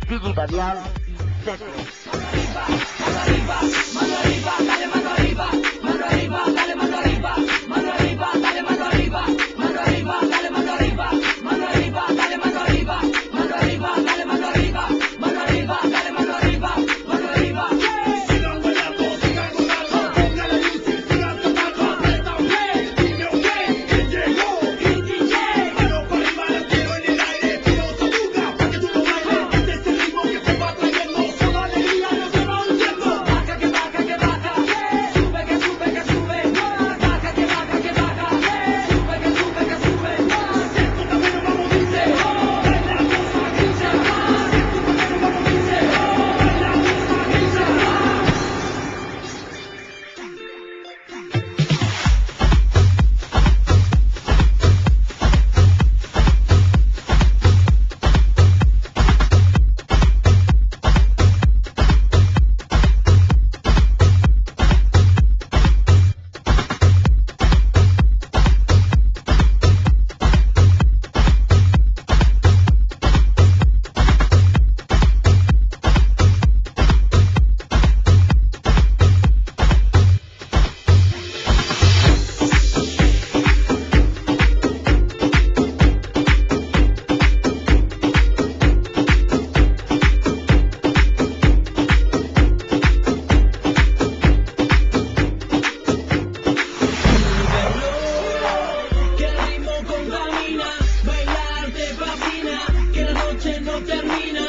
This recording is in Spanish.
Gigi Damián, Sete. Mano arriba, dale mano arriba, mano arriba, dale mano arriba, mano arriba, dale mano arriba, mano arriba, dale mano arriba, mano arriba, dale mano arriba, mano arriba, dale mano arriba, mano arriba, dale mano arriba, mano arriba. Sigan bailando, sigan gozando, pongan la música, sigan tocando, apretan play, dime ok, ¿quién llegó? Y DJ, Mano para arriba, la quiero en el aire, pido saluda, para que tú lo bailes, este es el ritmo que te va trayendo, toda alegría no se va hundiendo. baja que baja que baja, sube que sube que sube, baja que baja que baja, sube que sube que sube. Esto también vamos dice, baila la cosa grisa, esto también vamos dice, baila la cosa grisa. Que el ritmo contamina, bailar te fascina, que la noche no termina.